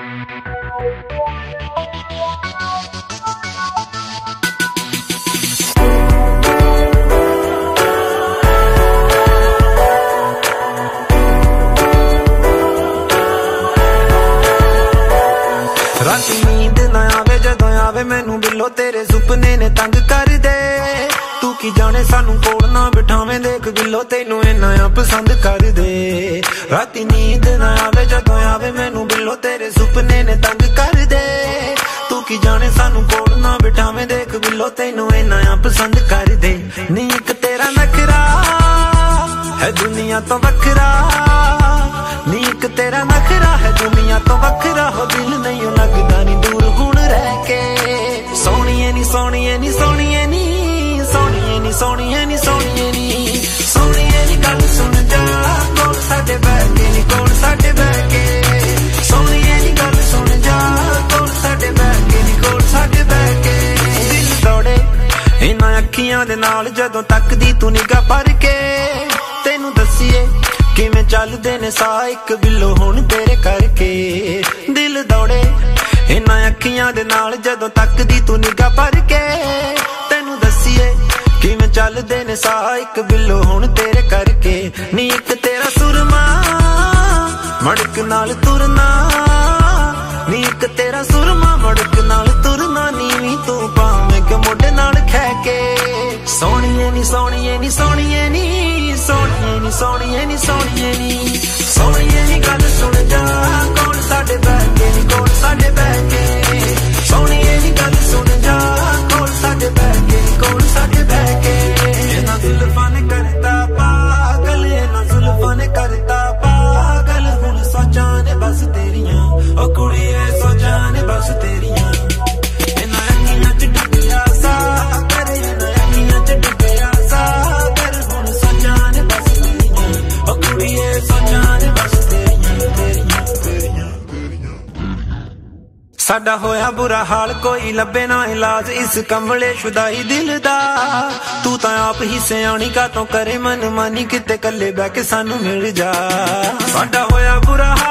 राती नींद ना आवे जदों आवे मैनू बिलो तेरे सुपने ने तंग कर दे। तू की जाने सानू कोल ना बिठावे देख बिलो तेनू इन्ना पसंद कर दे। राती नींद ना आवे जदों आवे मैनू बिलो तेरे सुपने ने तंग कर दे। तू की जाने सानू कोल ना बिठावे देख बिलो तेनू इन्ना पसंद कर दे। नी इक तेरा नखरा है दुनिया तो वखरा, नी इक तेरा नखरा है दुनिया तो वखरा। हो दिल नहीं लगदा नी दूर हुण रह के। सोहणीए नी सोहणीए नी सोहणीए नी सोहणीए नी सोहणीए नी सोहणीए नी सोहणीए नी गल सुन जा कोल साडे बैठ के नी कोल साडे बैठ के। सोहणीए नी गल सुन जा कोल साडे बैठ के नी कोल साडे बैठ के। दिल दौड़े इन्हां अखियां दे नाल जदों तकदी तू निगाह भर के। तेनू दसीए किवें चलदे ने साह इक बिलो हुण तेरे करके। दिल दौड़े इन्हां अखियां दे नाल जदों तकदी तू निगाह भर के। तेनू दसीए किवें चलदे ने साह इक बिलो हुण तेरे करके। नी इक तेरा सुरमा मड़क नाल तुरना, नी इक तेरा सुरमा मड़क नाल तुरना। नीवी तू भावें कि मोढे नाल खै के। सोहणीए नी सोहणीए नी सोहणीए नी सोहणीए नी सोहणीए नी सोहणीए नी सोहणीए नी गल सुन जा कोल साडे बैठ के नी कोल साडे बैठ के। सोहणीए नी गल सुन जा कोल साडे बैठ के नी कोल साडे बैठ के। इन्हां जुल्फां ने करता पागल, इन्हां जुल्फां ने करता पागल। हुण सोचां ने बस तेरियां ओ कुड़िए सोचां ने बस तेरियां। इन्हां अखियां च डुबिया सागर, इन्हां अखियां च डुबिया सागर। हुण सोचां ने बस तेरियां ओ कुड़िए सोचां ने बस तेरियां तेरियां तेरियां तेरियां। साडा होया बुरा हाल कोई लभे ना इलाज इस कमले शुदाई दिल दा। तू तां आप ही सियाणी कातों करे मन मानी किते कल्ले बैठ के सानू मिल जा। साडा होया बुरा हाल